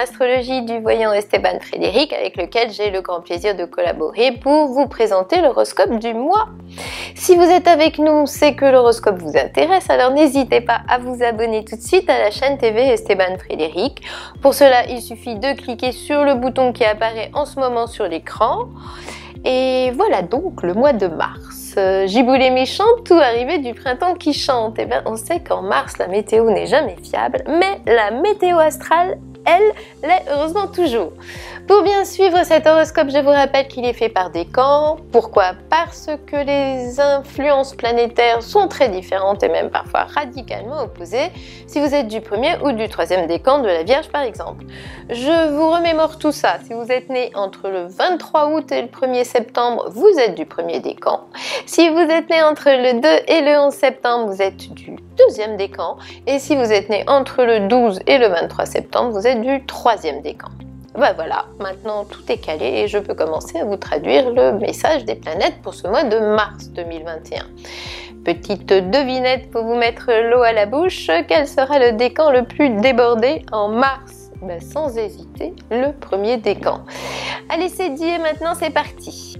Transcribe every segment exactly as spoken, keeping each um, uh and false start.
astrologie du voyant Esteban Frédéric avec lequel j'ai le grand plaisir de collaborer pour vous présenter l'horoscope du mois. Si vous êtes avec nous, c'est que l'horoscope vous intéresse, alors n'hésitez pas à vous abonner tout de suite à la chaîne T V Esteban Frédéric. Pour cela, il suffit de cliquer sur le bouton qui apparaît en ce moment sur l'écran. Et voilà donc le mois de mars. Euh, Giboulée méchante, tout arrivé du printemps qui chante. Eh bien, on sait qu'en mars, la météo n'est jamais fiable, mais la météo astrale, elle, l'est heureusement toujours. Pour bien suivre cet horoscope, je vous rappelle qu'il est fait par décan. Pourquoi? Parce que les influences planétaires sont très différentes et même parfois radicalement opposées si vous êtes du premier ou du troisième décan de la Vierge par exemple. Je vous remémore tout ça. Si vous êtes né entre le vingt-trois août et le premier septembre, vous êtes du premier décan. Si vous êtes né entre le deux et le onze septembre, vous êtes du deuxième décan. Et si vous êtes né entre le douze et le vingt-trois septembre, vous êtes du troisième décan. Ben voilà, maintenant tout est calé et je peux commencer à vous traduire le message des planètes pour ce mois de mars deux mille vingt et un. Petite devinette pour vous mettre l'eau à la bouche, quel sera le décan le plus débordé en mars? Ben, sans hésiter, le premier décan. Allez, c'est dit et maintenant c'est parti.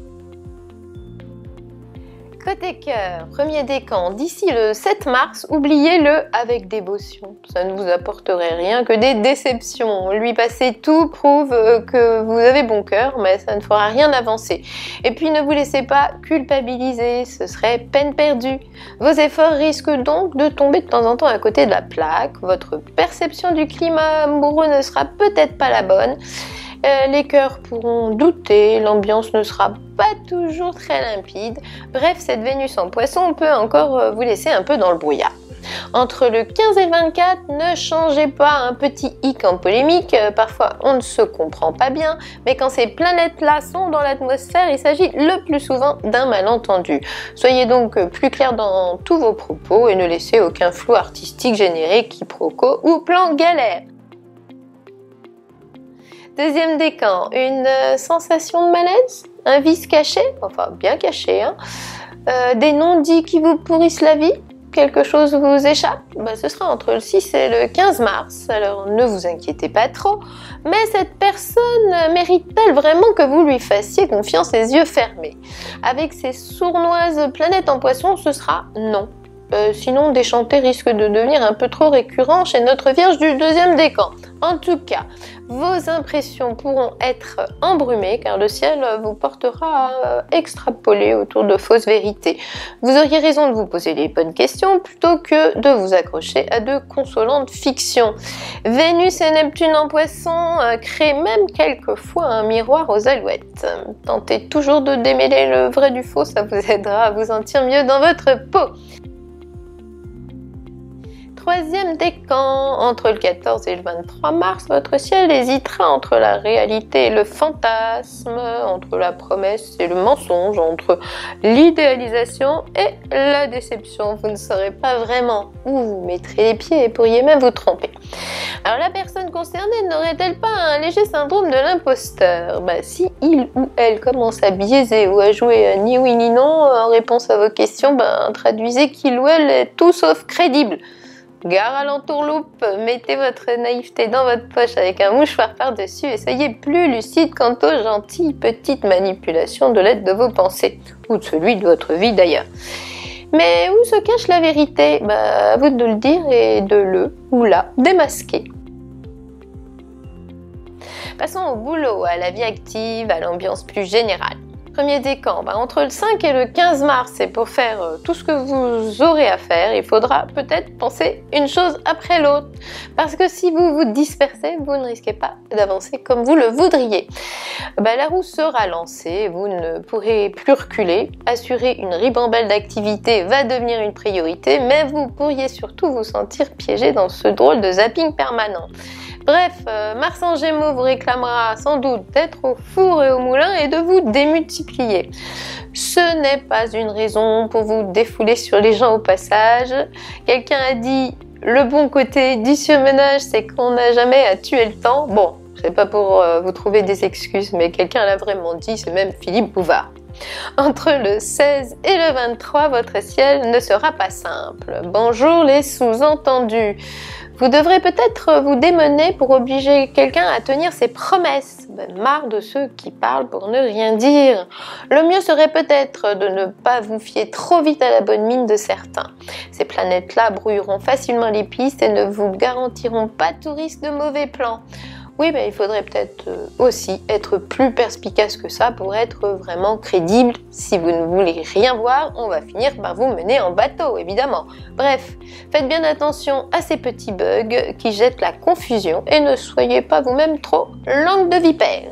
Côté cœur, premier décan, d'ici le sept mars, oubliez-le avec dévotion. Ça ne vous apporterait rien que des déceptions. Lui passer tout prouve que vous avez bon cœur, mais ça ne fera rien avancer. Et puis ne vous laissez pas culpabiliser, ce serait peine perdue. Vos efforts risquent donc de tomber de temps en temps à côté de la plaque. Votre perception du climat amoureux ne sera peut-être pas la bonne. Euh, les cœurs pourront douter, l'ambiance ne sera pas toujours très limpide. Bref, cette Vénus en Poisson peut encore vous laisser un peu dans le brouillard. Entre le quinze et le vingt-quatre, ne changez pas un petit hic en polémique. Parfois, on ne se comprend pas bien, mais quand ces planètes-là sont dans l'atmosphère, il s'agit le plus souvent d'un malentendu. Soyez donc plus clair dans tous vos propos et ne laissez aucun flou artistique générer quiproquo ou plan galère. Deuxième décan, une euh, sensation de malaise, un vice caché, enfin bien caché, hein, euh, des non-dits qui vous pourrissent la vie, quelque chose vous échappe, ben, ce sera entre le six et le quinze mars, alors ne vous inquiétez pas trop, mais cette personne mérite-t-elle vraiment que vous lui fassiez confiance les yeux fermés? Avec ces sournoises planètes en Poisson, ce sera non. Euh, sinon, déchanter risque de devenir un peu trop récurrent chez notre Vierge du deuxième décan. En tout cas, vos impressions pourront être embrumées car le ciel vous portera à extrapoler autour de fausses vérités. Vous auriez raison de vous poser les bonnes questions plutôt que de vous accrocher à de consolantes fictions. Vénus et Neptune en Poisson euh, créent même quelquefois un miroir aux alouettes. Tentez toujours de démêler le vrai du faux, ça vous aidera à vous sentir mieux dans votre peau. Troisième décan, entre le quatorze et le vingt-trois mars, votre ciel hésitera entre la réalité et le fantasme, entre la promesse et le mensonge, entre l'idéalisation et la déception. Vous ne saurez pas vraiment où vous mettrez les pieds et pourriez même vous tromper. Alors la personne concernée n'aurait-elle pas un léger syndrome de l'imposteur? Bah, si il ou elle commence à biaiser ou à jouer ni oui ni non en réponse à vos questions, bah, traduisez qu'il ou elle est tout sauf crédible. Gare à l'entourloupe, mettez votre naïveté dans votre poche avec un mouchoir par-dessus et soyez plus lucide quant aux gentilles petites manipulations de l'aide de vos pensées, ou de celui de votre vie d'ailleurs. Mais où se cache la vérité? Bah, à vous de le dire et de le ou la démasquer. Passons au boulot, à la vie active, à l'ambiance plus générale. Premier décan, bah entre le cinq et le quinze mars, et pour faire euh, tout ce que vous aurez à faire, il faudra peut-être penser une chose après l'autre. Parce que si vous vous dispersez, vous ne risquez pas d'avancer comme vous le voudriez. Bah, la roue sera lancée, vous ne pourrez plus reculer. Assurer une ribambelle d'activité va devenir une priorité, mais vous pourriez surtout vous sentir piégé dans ce drôle de zapping permanent. Bref, euh, Mars en Gémeaux vous réclamera sans doute d'être au four et au moulin et de vous démultiplier. Ce n'est pas une raison pour vous défouler sur les gens au passage. Quelqu'un a dit « le bon côté du surmenage, c'est qu'on n'a jamais à tuer le temps ». Bon, c'est pas pour euh, vous trouver des excuses, mais quelqu'un l'a vraiment dit, c'est même Philippe Bouvard. Entre le seize et le vingt-trois, votre ciel ne sera pas simple. Bonjour les sous-entendus. Vous devrez peut-être vous démener pour obliger quelqu'un à tenir ses promesses. Ben, marre de ceux qui parlent pour ne rien dire. Le mieux serait peut-être de ne pas vous fier trop vite à la bonne mine de certains. Ces planètes-là brouilleront facilement les pistes et ne vous garantiront pas tout risque de mauvais plans. Oui, ben, il faudrait peut-être aussi être plus perspicace que ça pour être vraiment crédible. Si vous ne voulez rien voir, on va finir par vous mener en bateau, évidemment. Bref, faites bien attention à ces petits bugs qui jettent la confusion et ne soyez pas vous-même trop langue de vipère.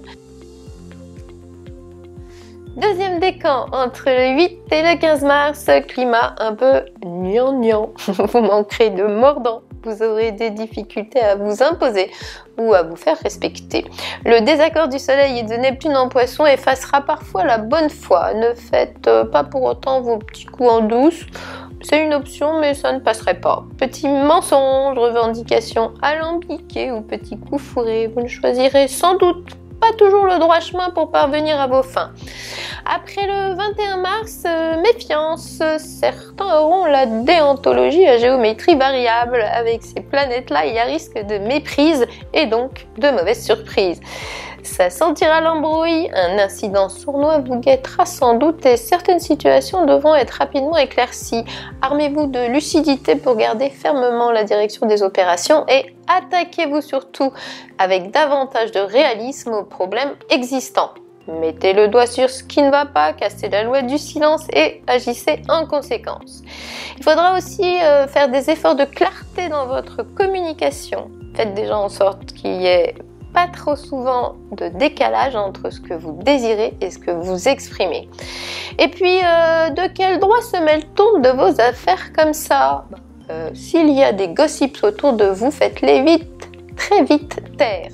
Deuxième décan, entre le huit et le quinze mars, climat un peu gnangnan. Vous manquerez de mordant. Vous aurez des difficultés à vous imposer ou à vous faire respecter. Le désaccord du Soleil et de Neptune en Poisson effacera parfois la bonne foi. Ne faites pas pour autant vos petits coups en douce. C'est une option, mais ça ne passerait pas. Petits mensonges, revendications alambiquées ou petits coups fourrés, vous ne choisirez sans doute pas toujours le droit chemin pour parvenir à vos fins. Après le vingt et un mars, euh, méfiance, certains auront la déontologie à géométrie variable. Avec ces planètes-là, il y a risque de méprise et donc de mauvaises surprises. Ça sentira l'embrouille, un incident sournois vous guettera sans doute et certaines situations devront être rapidement éclaircies. Armez-vous de lucidité pour garder fermement la direction des opérations et attaquez-vous surtout avec davantage de réalisme aux problèmes existants. Mettez le doigt sur ce qui ne va pas, cassez la loi du silence et agissez en conséquence. Il faudra aussi euh, faire des efforts de clarté dans votre communication. Faites déjà en sorte qu'il y ait pas trop souvent de décalage entre ce que vous désirez et ce que vous exprimez. Et puis, euh, de quel droit se mêle-t-on de vos affaires comme ça ? euh, S'il y a des gossips autour de vous, faites-les vite, très vite taire.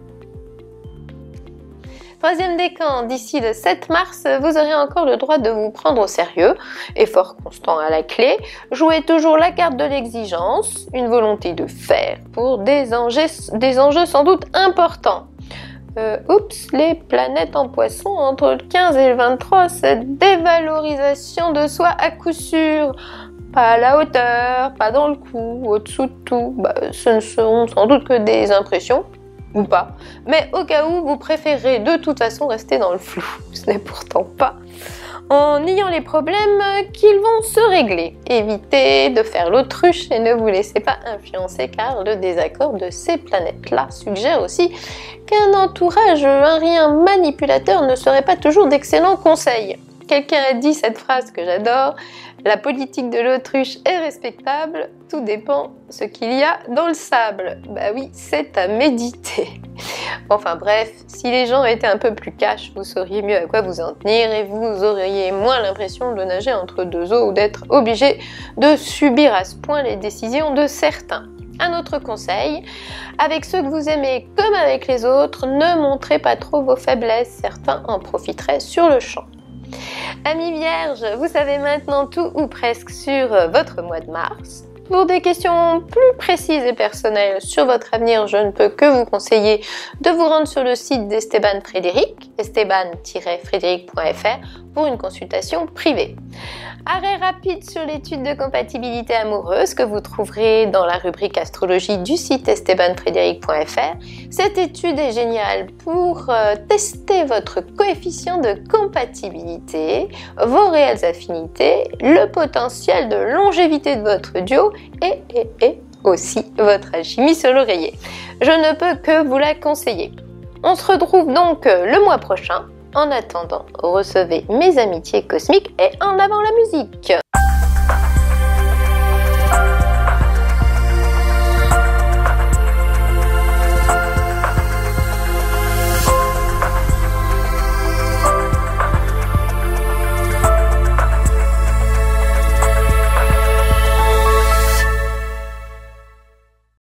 Troisième décan, d'ici le sept mars, vous aurez encore le droit de vous prendre au sérieux, effort constant à la clé, jouez toujours la carte de l'exigence, une volonté de faire pour des enjeux, des enjeux sans doute importants. Euh, oups, les planètes en Poisson entre le quinze et le vingt-trois, cette dévalorisation de soi à coup sûr. Pas à la hauteur, pas dans le coup, au-dessous de tout, bah, ce ne seront sans doute que des impressions. Ou pas, mais au cas où vous préférez de toute façon rester dans le flou, ce n'est pourtant pas en niant les problèmes qu'ils vont se régler. Évitez de faire l'autruche et ne vous laissez pas influencer car le désaccord de ces planètes-là suggère aussi qu'un entourage, un rien manipulateur ne serait pas toujours d'excellents conseils. Quelqu'un a dit cette phrase que j'adore, la politique de l'autruche est respectable, tout dépend ce qu'il y a dans le sable. Bah oui, c'est à méditer. Enfin bref, si les gens étaient un peu plus cash, vous sauriez mieux à quoi vous en tenir et vous auriez moins l'impression de nager entre deux eaux ou d'être obligé de subir à ce point les décisions de certains. Un autre conseil, avec ceux que vous aimez comme avec les autres, ne montrez pas trop vos faiblesses, certains en profiteraient sur le champ. Amis vierges, vous savez maintenant tout ou presque sur votre mois de mars. Pour des questions plus précises et personnelles sur votre avenir, je ne peux que vous conseiller de vous rendre sur le site d'Esteban Frédéric, esteban tiret frédéric point f r, pour une consultation privée. Arrêt rapide sur l'étude de compatibilité amoureuse que vous trouverez dans la rubrique astrologie du site esteban frédéric point f r. Cette étude est géniale pour euh, tester votre coefficient de compatibilité, vos réelles affinités, le potentiel de longévité de votre duo et, et, et aussi votre alchimie sur l'oreiller. Je ne peux que vous la conseiller. On se retrouve donc le mois prochain. En attendant, recevez mes amitiés cosmiques et en avant la musique!